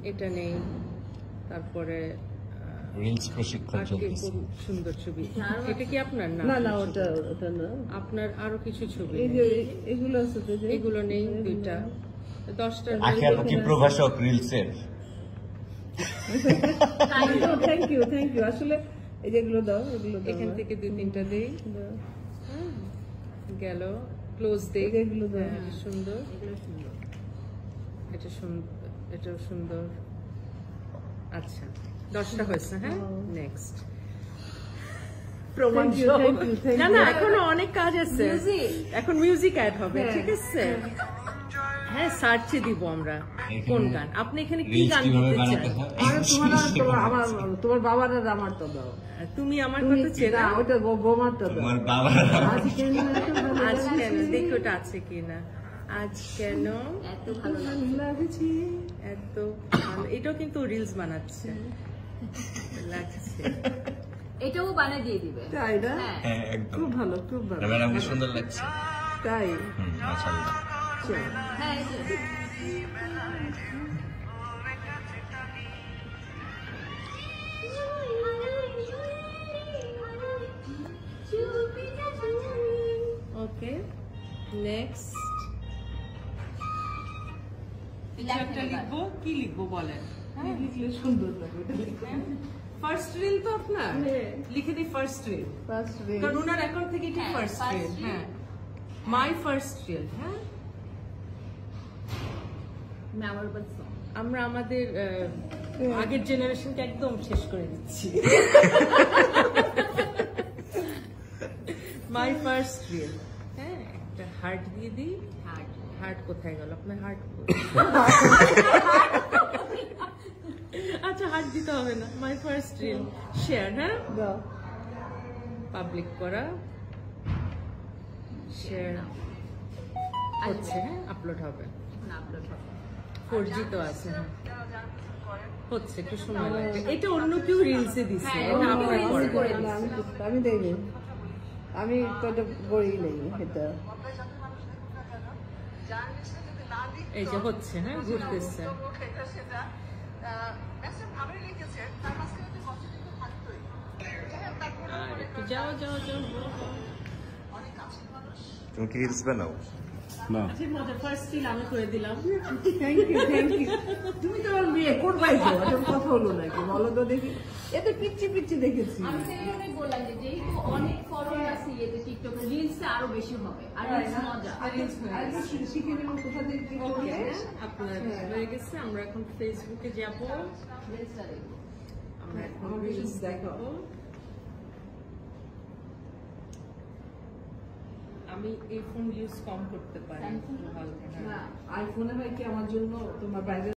এটা নেই, তারপরে রিলস প্রশিক্ষণ চলছে। সুন্দর ছবি। এটা কি আপনার? না না, ওটা না, আপনার আরো কিছু ছবি। এই যে এগুলো আছে তো, এগুলো নেই, দুইটা 10টা। আখি আপু কি প্রভাষক রিলসের? থ্যাংক ইউ আসলে এই যেগুলো দাও, এগুলো দাও, এখান থেকে 2-3টা দেই। গেল ক্লোজ দেই। এগুলো দাও। সুন্দর, এটা সুন্দর, এটাও সুন্দর। আচ্ছা 10টা হয়েছে। হ্যাঁ, নেক্সট না না, এখনো অনেক কাজ আছে। এখন মিউজিক অ্যাড হবে, ঠিক আছে? হ্যাঁ, সার্চে দিব আমরা কোন গান। আপনি এখানে কি গান দিতে চান? তোমার বাবার আর আমার তো দাও। তুমি আমার কথা চেনা, ওটা বোমারটা দাও। তোমার বাবার আজ কেন দেখো ওটা আছে কিনা। আজ কেন এত ভালো লাগছে, এত ভালো। এটাও কিন্তু রিলস বানাচ্ছে লাগছে। এটাও বানিয়ে দিয়ে দিবে। তাই না? হ্যাঁ, একদম খুব ভালো, খুব ভালো। ম্যাডামকে সুন্দর লাগছে। তাই মাশাআল্লাহ। হ্যাঁ, ওকে, নেক্সট একটা লিখবো। কি লিখবো বলেন? লিখলে সুন্দর লাগে। ফার্স্ট রিল তো আপনার, লিখে দিই ফার্স্ট রিল। কারণ ওনার অ্যাকাউন্ট থেকে এটি ফার্স্ট রিল। হ্যাঁ, মাই ফার্স্ট রিল। হ্যাঁ, আমরা আমাদের আগের জেনারেশনকে একদম শেষ করে দিচ্ছি। My first reel. হ্যাঁ, একটা হার্ট দিয়ে দিই। হার্ট কোথায় গেল আপনার? হার্ট আচ্ছা, হার্ট দিতে হবে না। My first reel share. হ্যাঁ, পাবলিক করা, শেয়ার হচ্ছে। হ্যাঁ, আপলোড হবে। 4G তো আছে। হচ্ছে, একটু সময় লাগবে। এটা অন্য কেউ রিলসে দিচ্ছে, এটা আপনার করে। আমি দেখি, আমি তো বই নেই। এটা এই যে হচ্ছে। হ্যাঁ, ঘুরতেছে। আর একটু যাও যাও যাও। তুমি কি রিলস বানাও? না, মজা। ফার্স্ট রিল আমি করে দিলাম। Thank you. তুমি তো আমার বিয়ে করবাই তো, এটা কথা হলো নাকি বলো তো দেখি। এটা পিচ্ছি দেখেছি। আমি সেটাই বললাম যে যেহেতু অনেক ফলোয়ার আছে এতে টিকটকে, রিলসে আরো বেশি হবে। আর রিলস মজা। শিখে নেব কোথা থেকে কি করবে। আপনার হয়ে গেছে। আমরা এখন ফেসবুকে যাব। আমরা এখন রিলস দেখাবো। আমি এই ফোন ইউজ কম করতে পারি। আইফোনে হয় কি আমার জন্য তোমার বাইরে